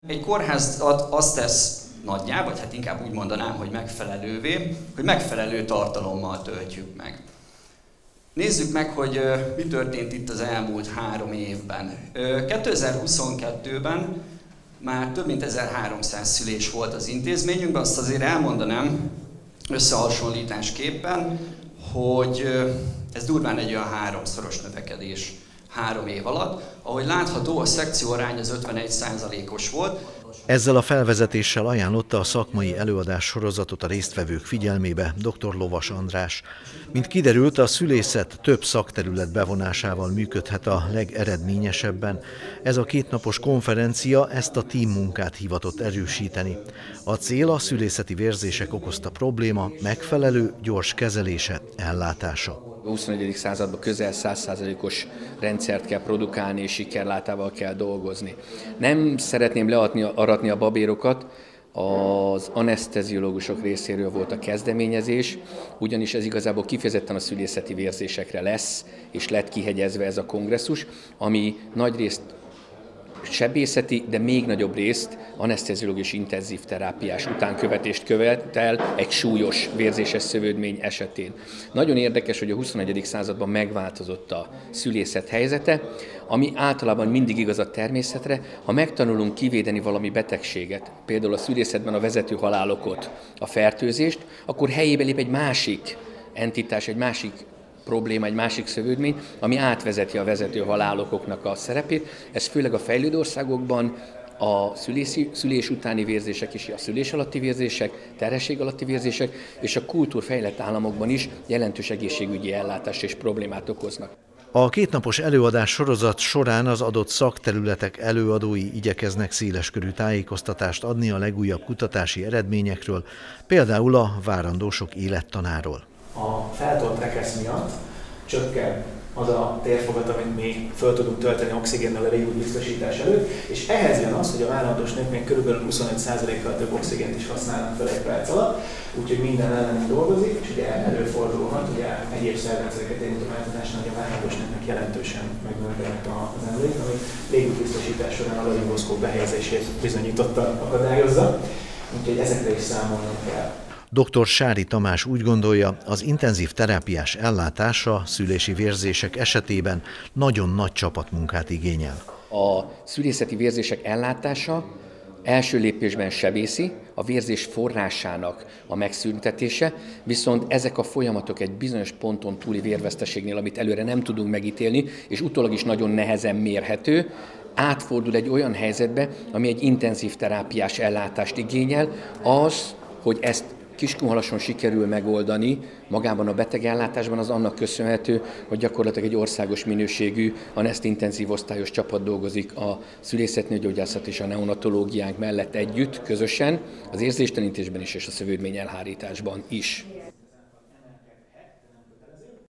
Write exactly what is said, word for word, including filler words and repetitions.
Egy kórház azt tesz nagyjá, vagy hát inkább úgy mondanám, hogy megfelelővé, hogy megfelelő tartalommal töltjük meg. Nézzük meg, hogy mi történt itt az elmúlt három évben. kétezer-huszonkettőben már több mint ezerháromszáz szülés volt az intézményünkben, azt azért elmondanám összehasonlításképpen, hogy ez durván egy olyan háromszoros növekedés három év alatt. Ahogy látható, a szekcióarány az ötvenegy százalékos volt. Ezzel a felvezetéssel ajánlotta a szakmai előadás sorozatot a résztvevők figyelmébe dr. Lovas András. Mint kiderült, a szülészet több szakterület bevonásával működhet a legeredményesebben. Ez a kétnapos konferencia ezt a tímmunkát hivatott erősíteni. A cél a szülészeti vérzések okozta probléma megfelelő, gyors kezelése, ellátása. A huszonegyedik században közel száz százalékos rendszert kell produkálni, és sikerlátával kell dolgozni. Nem szeretném leadni, aratni a babérokat, az aneszteziológusok részéről volt a kezdeményezés, ugyanis ez igazából kifejezetten a szülészeti vérzésekre lesz, és lett kihegyezve ez a kongresszus, ami nagyrészt sebészeti, de még nagyobb részt aneszteziológus intenzív terápiás utánkövetést követel egy súlyos vérzéses szövődmény esetén. Nagyon érdekes, hogy a huszonegyedik században megváltozott a szülészet helyzete, ami általában mindig igaz a természetre. Ha megtanulunk kivédeni valami betegséget, például a szülészetben a vezető halálokot, a fertőzést, akkor helyébe lép egy másik entitás, egy másik probléma, egy másik szövődmény, ami átvezeti a vezető halálokoknak a szerepét. Ez főleg a fejlődő országokban a szülési, szülés utáni vérzések és a szülés alatti vérzések, terhesség alatti vérzések, és a kultúrfejlett államokban is jelentős egészségügyi ellátást és problémát okoznak. A kétnapos előadás sorozat során az adott szakterületek előadói igyekeznek széleskörű tájékoztatást adni a legújabb kutatási eredményekről, például a várandósok élettanáról. A feltolt rekesz miatt csökken az a térfogat, amit mi föl tudunk tölteni oxigénnel a légút biztosítás előtt, és ehhez jön az, hogy a várandós nők még kb. huszonöt százalékkal több oxigént is használnak fel egy perc alatt, úgyhogy minden ellen dolgozik, és ugye előfordulhat, ugye egyéb szervrendszereket érintő változásnál, hogy a várandós nőknek jelentősen megnövekednek az emlék, ami légútbiztosítás során a laringoszkóp behelyezését bizonyítottan akadályozza, úgyhogy ezekre is számolnunk kell. doktor Sári Tamás úgy gondolja, az intenzív terápiás ellátása szülési vérzések esetében nagyon nagy csapatmunkát igényel. A szülészeti vérzések ellátása első lépésben sebészi, a vérzés forrásának a megszüntetése, viszont ezek a folyamatok egy bizonyos ponton túli vérveszteségnél, amit előre nem tudunk megítélni, és utólag is nagyon nehezen mérhető, átfordul egy olyan helyzetbe, ami egy intenzív terápiás ellátást igényel, az, hogy ezt Kiskunhalason sikerül megoldani, magában a betegellátásban az annak köszönhető, hogy gyakorlatilag egy országos minőségű anesztintenzív osztályos csapat dolgozik a szülészetnőgyógyászat és a neonatológiánk mellett együtt, közösen, az érzéstelenítésben is és a szövődmény elhárításban is.